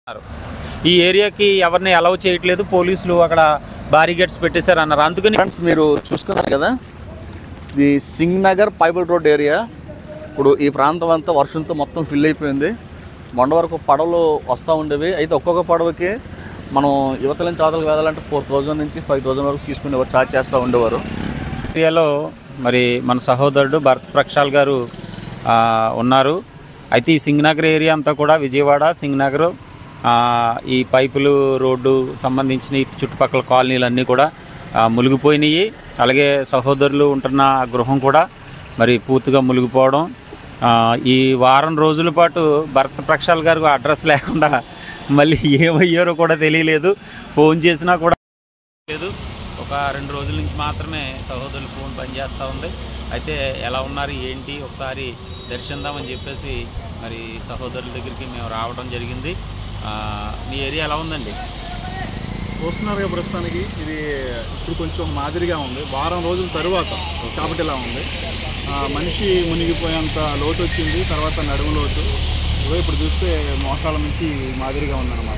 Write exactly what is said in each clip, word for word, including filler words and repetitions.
ఈ ఏరియాకి ఎవరిని అలౌ చేయట్లేదు, పోలీసులు అక్కడ బారిగేట్స్ పెట్టేశారు అన్నారు. అందుకని ఫ్రెండ్స్ మీరు చూస్తున్నారు కదా, ఇది సింగ్ నగర్ పైబల్ రోడ్ ఏరియా. ఇప్పుడు ఈ ప్రాంతం అంతా వర్షంతో మొత్తం ఫిల్ అయిపోయింది. మొండ వరకు పడవలు వస్తూ ఉండేవి. అయితే ఒక్కొక్క పడవకి మనం యువతల నుంచి అవతలకు వెళ్ళాలంటే ఫోర్ థౌజండ్ నుంచి ఫైవ్ థౌజండ్ వరకు తీసుకునేవారు, ఛార్జ్ చేస్తూ ఉండేవారు. ఏరియాలో మరి మన సహోదరుడు భరత్ ప్రక్షాల్ గారు ఉన్నారు. అయితే ఈ సింగనగర్ ఏరియా అంతా కూడా విజయవాడ సింగనగర్ ఈ పైపులు రోడ్డు సంబంధించిన చుట్టుపక్కల కాలనీలన్నీ కూడా మునిగిపోయినాయి. అలాగే సహోదరులు ఉంటున్న గృహం కూడా మరి పూర్తిగా మునిగిపోవడం. ఈ వారం రోజుల పాటు భరత్ ప్రక్షాల్ గారు అడ్రస్ లేకుండా మళ్ళీ ఏమయ్యారో కూడా తెలియలేదు. ఫోన్ చేసినా కూడా లేదు. ఒక రెండు రోజుల నుంచి మాత్రమే సహోదరులు ఫోన్ పనిచేస్తూ ఉంది. అయితే ఎలా ఉన్నారు ఏంటి ఒకసారి దర్శిందామని చెప్పేసి మరి సహోదరుల దగ్గరికి మేము రావడం జరిగింది. మీ ఏరియా ఎలా ఉందండి? చూస్తున్నారుగా ప్రస్తుతానికి ఇది ఇప్పుడు కొంచెం మాదిరిగా ఉంది. వారం రోజుల తరువాత కాబట్టి ఇలా ఉంది. మనిషి మునిగిపోయేంత లోటు వచ్చింది, తర్వాత నడుము లోటు. ఇప్పుడు చూస్తే మోకాళ్ళ నుంచి మాదిరిగా ఉందన్నమాట.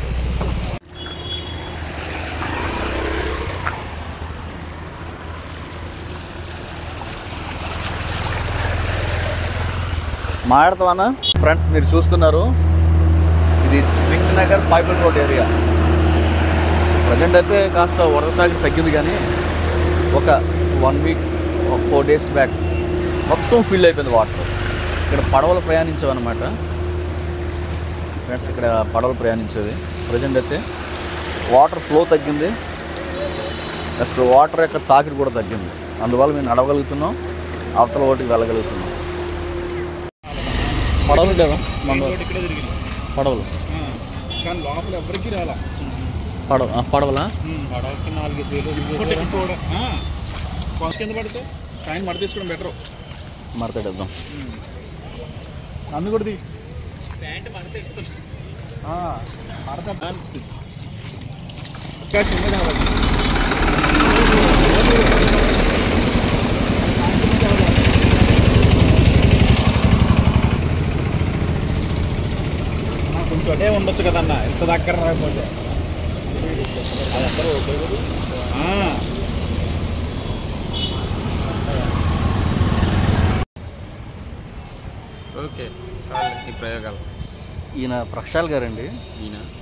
మాట్లాడతామన్నా ఫ్రెండ్స్, మీరు చూస్తున్నారు ఇది సింగ్ నగర్ పైబల్ రోడ్ ఏరియా. ప్రజెంట్ అయితే కాస్త వరద తాకి తగ్గింది, కానీ ఒక వన్ వీక్ ఒక ఫోర్ డేస్ బ్యాక్ మొత్తం ఫిల్ అయిపోయింది వాటర్. ఇక్కడ పడవలు ప్రయాణించావన్నమాట ఫ్రెండ్స్, ఇక్కడ పడవలు ప్రయాణించేవి. ప్రజెంట్ అయితే వాటర్ ఫ్లో తగ్గింది, నెక్స్ట్ వాటర్ యొక్క తాకిడి కూడా తగ్గింది. అందువల్ల మేము నడవగలుగుతున్నాం, అవతల ఓటికి వెళ్ళగలుగుతున్నాం. పడవలు లేదా పడవలు కానీ లోపల ఎవరికి రాలా. పడవ పడవలా పడవకి నాలుగు కింద పడితే ఆయన మడ తీసుకోవడం బెటర్. మడతేద్దాం అన్ని కూడా కొంచెం అదే ఉండొచ్చు కదన్నా, ఎంత దగ్గర రాకపోతే ఓకే చాలు ఈ ప్రయోగాలు. ఈయన ప్రక్షాల్ గారండి. ఈయన